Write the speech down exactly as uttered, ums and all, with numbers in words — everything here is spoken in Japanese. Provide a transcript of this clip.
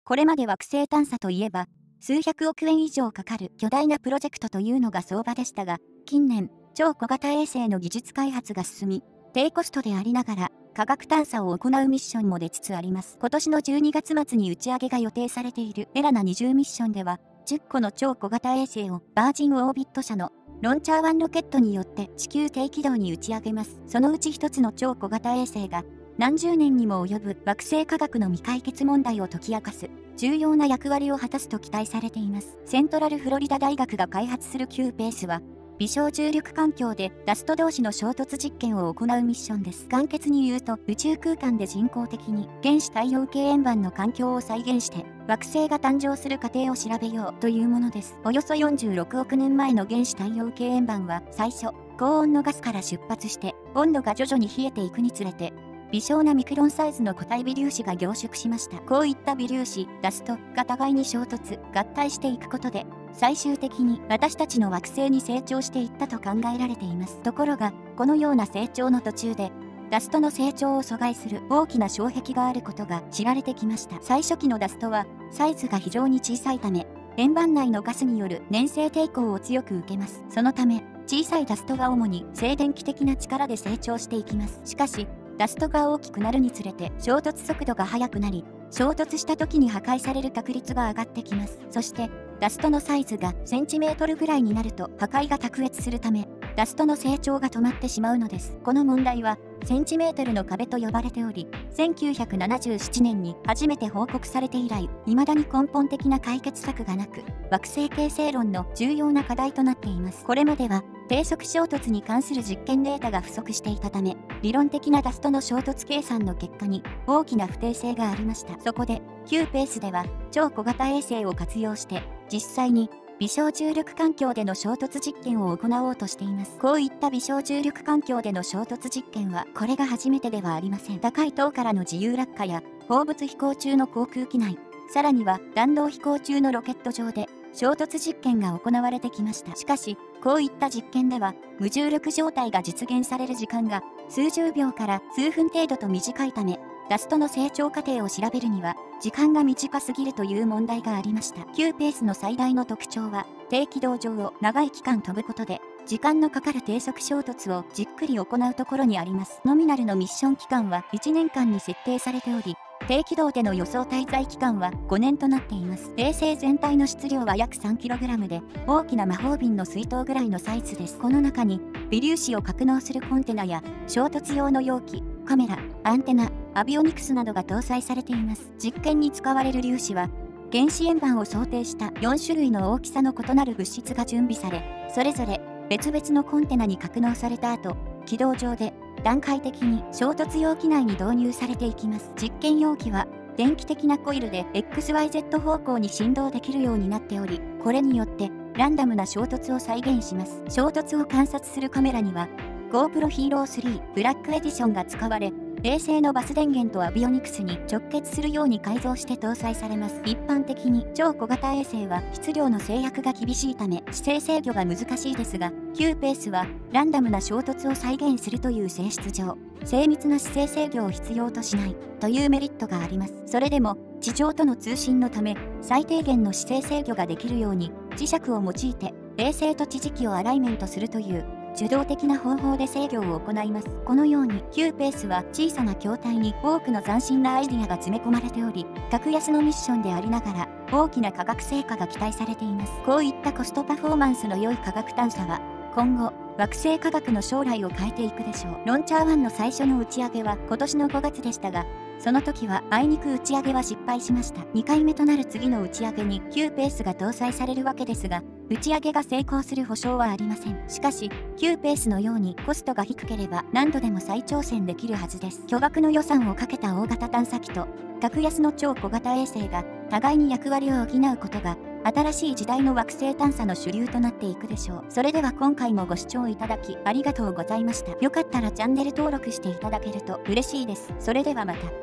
これまで惑星探査といえば、数百億円以上かかる巨大なプロジェクトというのが相場でしたが、近年、超小型衛星の技術開発が進み、低コストでありながら、科学探査を行うミッションも出つつあります。今年のじゅうにがつ末に打ち上げが予定されているエラナにじゅうミッションでは、じゅっこの超小型衛星をバージンオービット社のロンチャーワンロケットによって地球低軌道に打ち上げます。そのうち一つの超小型衛星が、何十年にも及ぶ惑星科学の未解決問題を解き明かす重要な役割を果たすと期待されています。セントラルフロリダ大学が開発する キューペースは、微小重力環境でダスト同士の衝突実験を行うミッションです。簡潔に言うと、宇宙空間で人工的に原子太陽系円盤の環境を再現して惑星が誕生する過程を調べようというものです。およそよんじゅうろくおくねんまえの原子太陽系円盤は最初、高温のガスから出発して温度が徐々に冷えていくにつれて、微小なミクロンサイズの固体微粒子が凝縮しました。こういった微粒子、ダストが互いに衝突、合体していくことで、最終的に私たちの惑星に成長していったと考えられています。ところが、このような成長の途中で、ダストの成長を阻害する大きな障壁があることが知られてきました。最初期のダストは、サイズが非常に小さいため、円盤内のガスによる粘性抵抗を強く受けます。そのため、小さいダストが主に静電気的な力で成長していきます。しかし、ダストが大きくなるにつれて衝突速度が速くなり、衝突した時に破壊される確率が上がってきます。そして、ダストのサイズがセンチメートルぐらいになると破壊が卓越するため、ダストの成長が止まってしまうのです。この問題は、センチメートルの壁と呼ばれており、せんきゅうひゃくななじゅうななねんに初めて報告されて以来、未だに根本的な解決策がなく、惑星形成論の重要な課題となっています。これまでは、低速衝突に関する実験データが不足していたため、理論的なダストの衝突計算の結果に大きな不定性がありました。そこで、キューペースでは、超小型衛星を活用して、実際に、微小重力環境での衝突実験を行おうとしています。こういった微小重力環境での衝突実験は、これが初めてではありません。高い塔からの自由落下や、放物飛行中の航空機内、さらには弾道飛行中のロケット上で、衝突実験が行われてきました。しかし、こういった実験では、無重力状態が実現される時間が、数十秒から数分程度と短いため、ダストの成長過程を調べるには、時間が短すぎるという問題がありました。キューペースの最大の特徴は、低軌道上を長い期間飛ぶことで、時間のかかる低速衝突をじっくり行うところにあります。ノミナルのミッション期間はいちねんかんに設定されており、低軌道での予想滞在期間はごねんとなっています。衛星全体の質量は約 さんキログラム で、大きな魔法瓶の水筒ぐらいのサイズです。この中に、微粒子を格納するコンテナや、衝突用の容器、カメラ、アンテナ、アビオニクスなどが搭載されています。実験に使われる粒子は、原子円盤を想定したよんしゅるいの大きさの異なる物質が準備され、それぞれ別々のコンテナに格納された後、軌道上で段階的に衝突容器内に導入されていきます。実験容器は電気的なコイルで エックスワイゼット 方向に振動できるようになっており、これによってランダムな衝突を再現します。衝突を観察するカメラには GoPro Hero スリーブラックエディションが使われ、衛星のバス電源とアビオニクスに直結するように改造して搭載されます。一般的に超小型衛星は質量の制約が厳しいため姿勢制御が難しいですが、キューペースはランダムな衝突を再現するという性質上、精密な姿勢制御を必要としないというメリットがあります。それでも地上との通信のため最低限の姿勢制御ができるように磁石を用いて衛星と地磁気をアライメントするという受動的な方法で制御を行います。このようにキューペースは小さな筐体に多くの斬新なアイディアが詰め込まれており、格安のミッションでありながら大きな科学成果が期待されています。こういったコストパフォーマンスの良い科学探査は今後惑星科学の将来を変えていくでしょう。ロンチャーワンの最初の打ち上げは今年のごがつでしたが、その時はあいにく打ち上げは失敗しました。にかいめとなる次の打ち上げにキューペースが搭載されるわけですが、打ち上げが成功する保証はありません。しかし、キューペースのようにコストが低ければ何度でも再挑戦できるはずです。巨額の予算をかけた大型探査機と、格安の超小型衛星が互いに役割を補うことが、新しい時代の惑星探査の主流となっていくでしょう。それでは今回もご視聴いただきありがとうございました。よかったらチャンネル登録していただけると嬉しいです。それではまた。